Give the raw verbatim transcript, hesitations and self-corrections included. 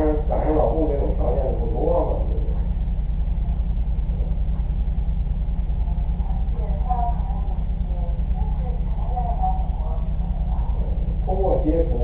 上赶上老公这种条件的不多嘛，对不对？通过接触